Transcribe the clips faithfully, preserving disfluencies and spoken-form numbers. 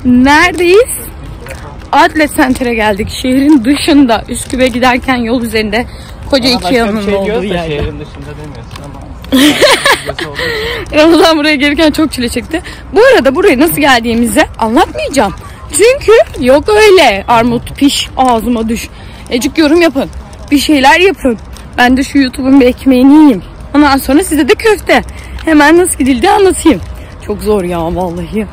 Neredeyiz? Outlet Center'a geldik. Şehrin dışında, Üsküp'e giderken yol üzerinde koca iki yanının şey olduğu yerde. Şehrin dışında demiyorsun ama. Ramazan buraya gelirken çok çile çekti. Bu arada buraya nasıl geldiğimizi anlatmayacağım. Çünkü yok öyle. Armut piş, ağzıma düş. Ecik yorum yapın. Bir şeyler yapın. Ben de şu YouTube'un bir ekmeğini yiyeyim. Ondan sonra size de köfte. Hemen nasıl gidildiği anlatayım. Çok zor ya vallahi.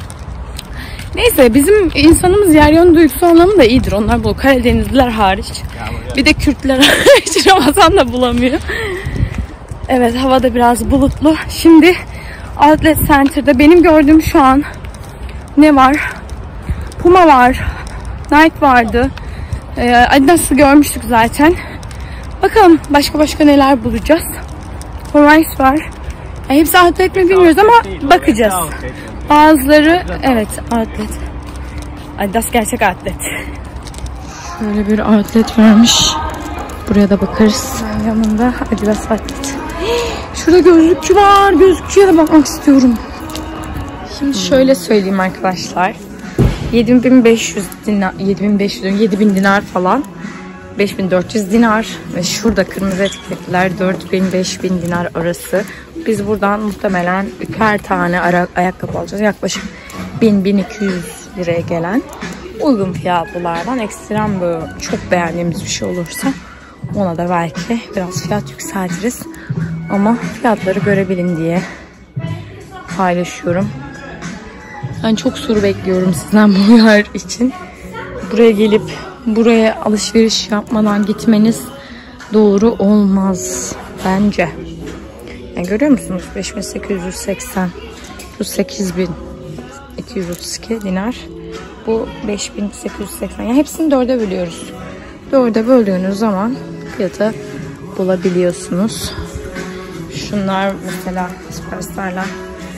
Neyse bizim insanımız yer yön duygusu anlamında iyidir. Onlar bu Karadenizliler hariç. Bir de Kürtler hariç. Ramazan da bulamıyor. Evet, havada biraz bulutlu. Şimdi Outlet Center'da benim gördüğüm şu an ne var? Puma var. Nike vardı. Ee, Adidas'ı görmüştük zaten. Bakalım başka başka neler bulacağız. Formice var. Yani hepsi outlet mi bilmiyoruz ama bakacağız. Bazıları evet outlet. Adidas gerçek outlet. Şöyle bir outlet vermiş. Buraya da bakarız. Yanında Adidas outlet. Şurada gözlükçü var. Gözlükçüye de bakmak istiyorum. Şimdi şöyle söyleyeyim arkadaşlar. yedi bin beş yüz dinar, yedi bin beş yüz, yedi bin dinar falan. beş bin dört yüz dinar ve şurada kırmızı etiketler dört bin beş bin dinar arası. Biz buradan muhtemelen üçer tane ara, ayakkabı alacağız. Yaklaşık bin bin iki yüz liraya gelen uygun fiyatlılardan ekstrem böyle çok beğendiğimiz bir şey olursa ona da belki biraz fiyat yükseltiriz. Ama fiyatları görebilin diye paylaşıyorum. Ben çok soru bekliyorum sizden bu yer için. Buraya gelip buraya alışveriş yapmadan gitmeniz doğru olmaz bence. Yani görüyor musunuz? beş bin sekiz yüz seksen, bu sekiz bin iki yüz otuz iki dinar, bu beş bin sekiz yüz seksen. Yani hepsini dörde bölüyoruz. Dörde böldüğünüz zaman fiyatı bulabiliyorsunuz. Şunlar mesela süperstarlar.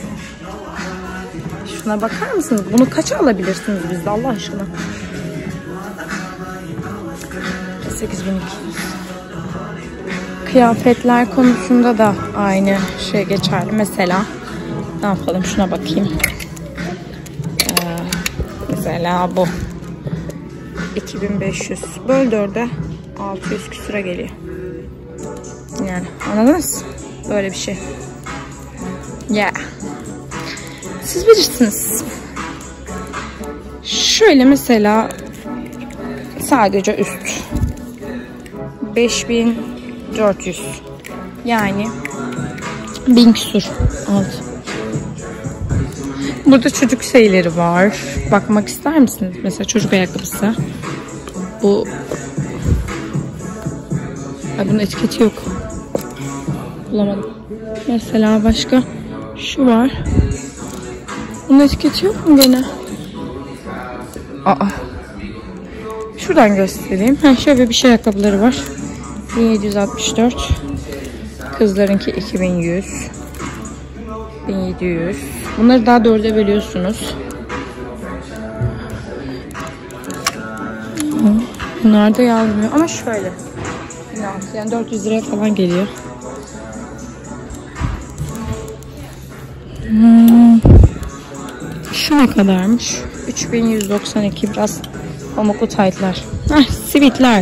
Şuna bakar mısınız? Bunu kaça alabilirsiniz bizde Allah aşkına? sekiz bin iki yüz. Kıyafetler konusunda da aynı şey geçerli. Mesela ne yapalım? Şuna bakayım. Ee, mesela bu iki bin beş yüz böl dörde altı yüz küsura geliyor. Yani anladınız? Böyle bir şey. Yeah. Siz bilirsiniz. Şöyle mesela sadece üst beş bin dört yüz, yani bin küsur alt. Burada çocuk şeyleri var. Bakmak ister misiniz? Mesela çocuk ayakkabısı. Bu ay, bunun etiketi yok. Bulamadım. Mesela başka şu var. Bunun etiketi yok mu gene? Aa. Şuradan göstereyim. Ha, şöyle bir şey ayakkabıları var. bin yedi yüz altmış dört. Kızlarınki iki bin yüz. bin yedi yüz. Bunları daha dörde bölüyorsunuz. Bunlar da yazmıyor ama şöyle. Yani dört yüz liraya falan geliyor. Hmm. Şu ne kadarmış? üç bin yüz doksan iki, biraz pamuklu taytlar. Heh, sivitler.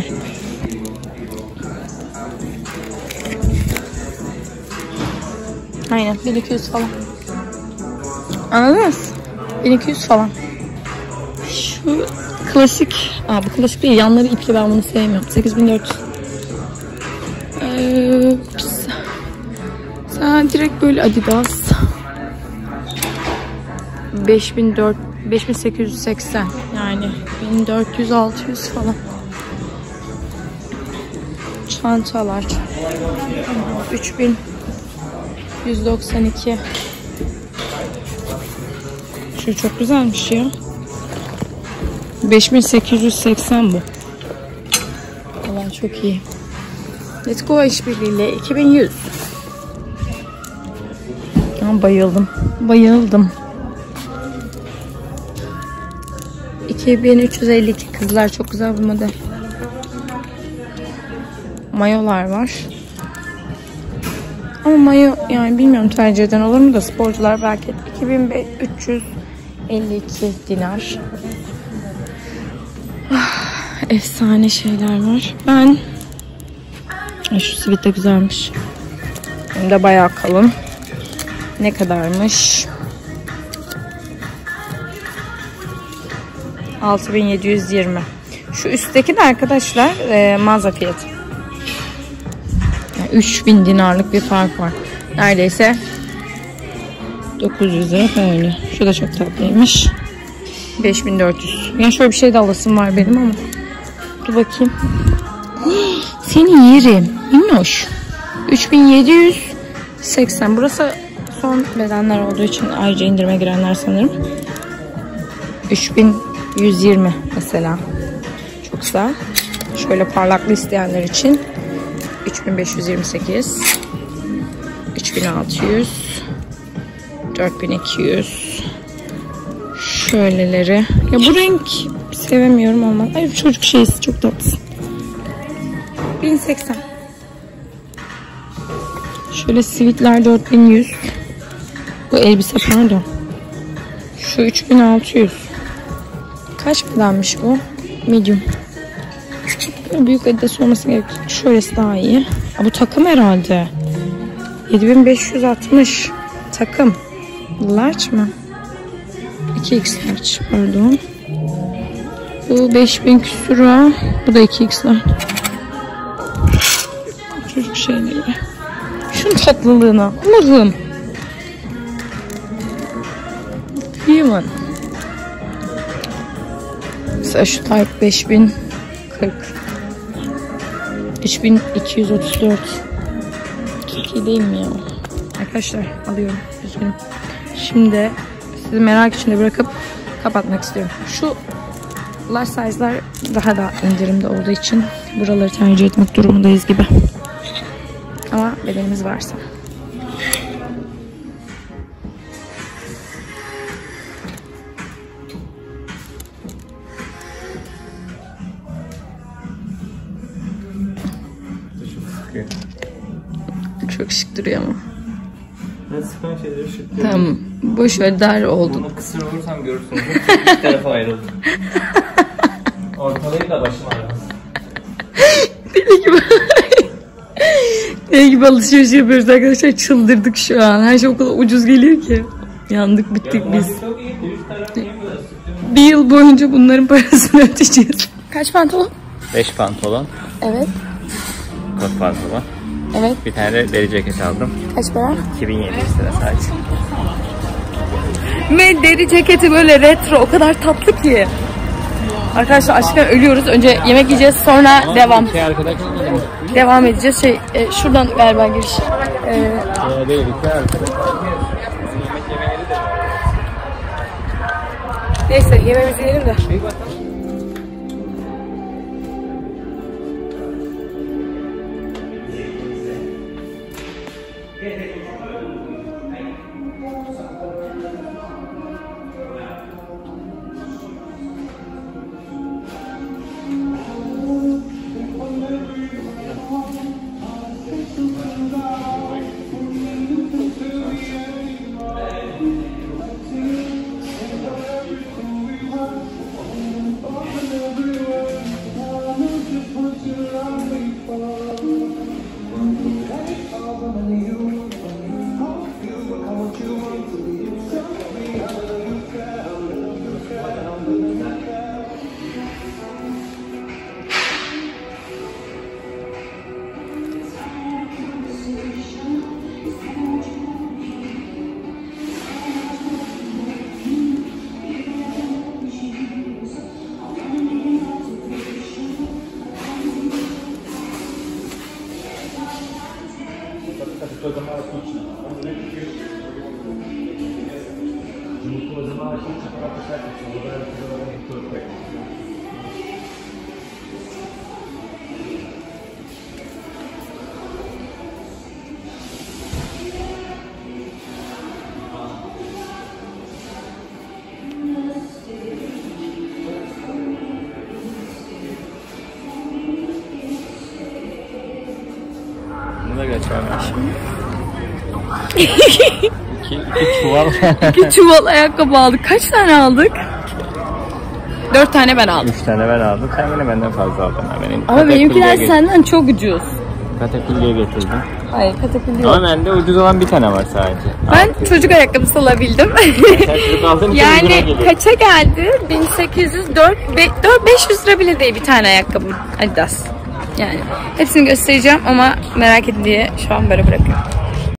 Aynen bin iki yüz falan. Anladınız? bin iki yüz falan. Şu klasik. Aa, bu klasik değil. Yanları ipli, ben bunu sevmiyorum. sekiz bin dört yüz. Ee, sen direkt böyle Adidas. beş bin dört yüz, beş bin sekiz yüz seksen, yani bin dört yüz altı yüz falan. Çantalar üç bin yüz doksan iki. Şu çok güzelmiş ya. beş bin sekiz yüz seksen bu. Vallahi çok iyi. Let's Go işbirliğiyle iki bin yüz. Ya bayıldım. Bayıldım. iki bin üç yüz elli iki, kızlar çok güzel bir model. Mayolar var. Ama mayo yani bilmiyorum tercih eden olur mu da sporcular belki iki bin üç yüz elli iki dinar. Ah, efsane şeyler var. Ben Ay, şu sivit de güzelmiş. Hem de bayağı kalın. Ne kadarmış? altı bin yedi yüz yirmi. Şu üstteki de arkadaşlar e, mağaza fiyatı. Yani üç bin dinarlık bir fark var. Neredeyse dokuz yüz lira falan. Şu da çok tatlıymış. beş bin dört yüz. Yani şöyle bir şey de alasım var benim ama. Dur bakayım. Seni yerim. Minnoş. üç bin yedi yüz seksen. Burası son bedenler olduğu için ayrıca indirime girenler sanırım. üç bin yüz yirmi mesela. Çok güzel. Şöyle parlaklı isteyenler için üç bin beş yüz yirmi sekiz, üç bin altı yüz, dört bin iki yüz. Şöyleleri. Ya bu renk sevemiyorum ama. Ay, çocuk şeysi çok tatlı. bin seksen. Şöyle sivitler dört bin yüz. Bu elbise pardon. Şu üç bin altı yüz. Kaç bedenmiş bu? Medium. Büyük adres olması gerekiyor. Şöylesi daha iyi. Aa, bu takım herhalde. yedi bin beş yüz altmış. Takım. Large mı? iki x large pardon. Bu beş bin küsur lira. Bu da iki x large. Çocuk şeyleri. Şunun tatlılığına. Allah'ım. Human. Mesela şu type beş bin kırk. üç bin iki yüz otuz dört. Çok iyi değil mi ya? Arkadaşlar alıyorum. Üzgünüm. Şimdi sizi merak içinde bırakıp kapatmak istiyorum. Şu large size'lar daha da indirimde olduğu için buraları tercih etmek durumundayız gibi. Ama bedenimiz varsa. Çok şık duruyor ama. Ben sıkan şeyleri şık diyorum. Tamam. Boş ver, dar oldun. Bunu kısır olursam görürsünüz. İki tarafa ayrıldım. Ortalayı da başım ağrımaz. Deli gibi. Deli gibi alışveriş yapıyoruz arkadaşlar. Çıldırdık şu an. Her şey o kadar ucuz geliyor ki. Yandık bittik ya, biz. çok iyi. Üç taraf niye böyle sıkıyorum? Bir yıl boyunca bunların parasını ödeyeceğiz. Kaç pantolon? beş pantolon. Evet. Kot pantolon. Evet. Bir tane de deri ceket aldım. Kaç para? iki bin yedi yüz lira sadece. Ve deri ceketi böyle retro, o kadar tatlı ki. Arkadaşlar açlıktan ölüyoruz. Önce yemek yiyeceğiz, sonra Ama devam. İki arkadaş olmadı. Devam edeceğiz. Şey, e, şuradan galiba giriş. E, Ee, değil, iki arkadaş. neyse yemeğimizi yiyelim de. Bunu da geçelim. iki, iki çuval. İki çuval ayakkabı aldık. Kaç tane aldık? Dört tane ben aldım. Üç tane ben aldım. Sen yine benden fazla aldın. Benim Ama benimkiler senden çok ucuz. Kataküllüye getirdim. Hayır, kataküllü yok. Ama bende ucuz olan bir tane var sadece. Ben Altı. çocuk ayakkabısı alabildim. Sen çocuk aldığın için ucuna Yani geliyor. kaça geldi? bin sekiz yüz, dört, beş yüz lira bile değil bir tane ayakkabım. Adidas. Yani hepsini göstereceğim ama merak edin diye şu an böyle bırakıyorum.